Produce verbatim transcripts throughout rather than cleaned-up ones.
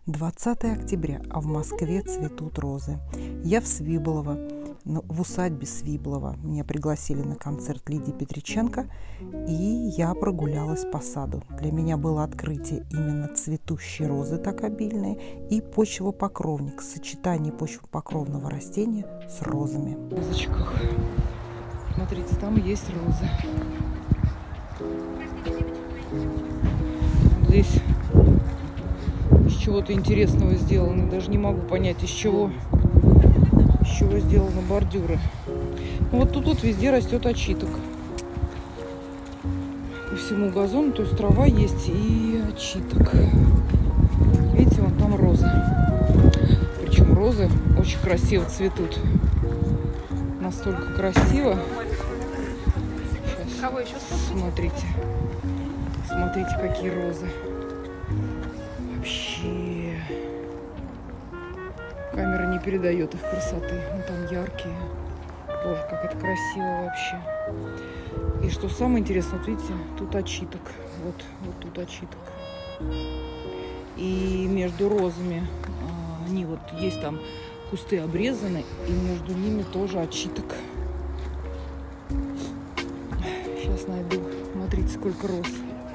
двадцатое октября, а в Москве цветут розы. Я в Свиблово, в усадьбе Свиблова. Меня пригласили на концерт Лидии Петриченко, и я прогулялась по саду. Для меня было открытие именно цветущие розы так обильные и почвопокровник, сочетание почвопокровного растения с розами. В розочках. Смотрите, там есть розы. Здесь из чего-то интересного сделано. Даже не могу понять, из чего, из чего сделаны бордюры. Ну, вот тут вот везде растет очиток. По всему газону, то есть трава есть и очиток. Видите, вон там розы. Причем розы очень красиво цветут. Настолько красиво. Сейчас, смотрите. Смотрите, какие розы. Вообще. Камера не передает их красоты. Ну, там яркие. Боже, как это красиво вообще. И что самое интересное, вот видите, тут очиток. Вот, вот тут очиток. И между розами, они вот есть там кусты обрезаны, и между ними тоже очиток. Сейчас найду. Смотрите, сколько роз.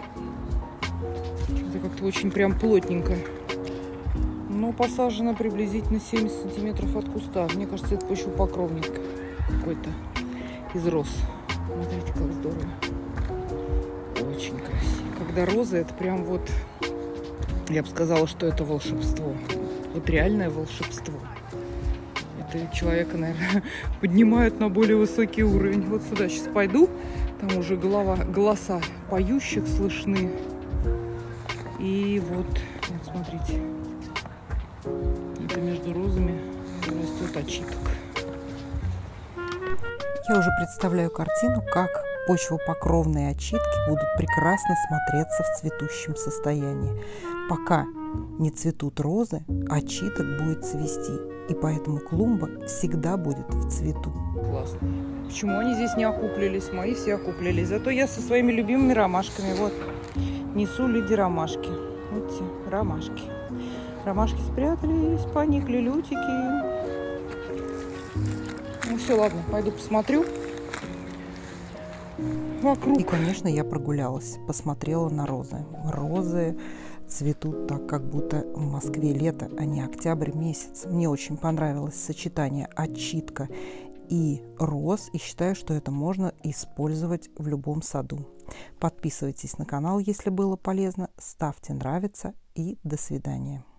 Это как-то очень прям плотненько. Но посажено приблизительно семьдесят сантиметров от куста. Мне кажется, это почвопокровник какой-то из роз. Смотрите, как здорово. Очень красиво. Когда розы, это прям вот, я бы сказала, что это волшебство. Вот реальное волшебство. Это человека, наверное, поднимают на более высокий уровень. Вот сюда сейчас пойду. Там уже голова, голоса поющих слышны. И вот, вот смотрите. Это между розами растет очиток. Я уже представляю картину, как почвопокровные очитки будут прекрасно смотреться в цветущем состоянии. Пока не цветут розы, очиток будет цвести. И поэтому клумба всегда будет в цвету. Классно. Почему они здесь не окуклились? Мои все окуклились. Зато я со своими любимыми ромашками. Вот, несу Лиде ромашки. Видите, ромашки. Ромашки спрятались, поникли лютики. Ну все, ладно, пойду посмотрю вокруг. И, конечно, я прогулялась, посмотрела на розы. Розы цветут так, как будто в Москве лето, а не октябрь месяц. Мне очень понравилось сочетание очитка и роз, и считаю, что это можно использовать в любом саду. Подписывайтесь на канал, если было полезно, ставьте нравится, и до свидания.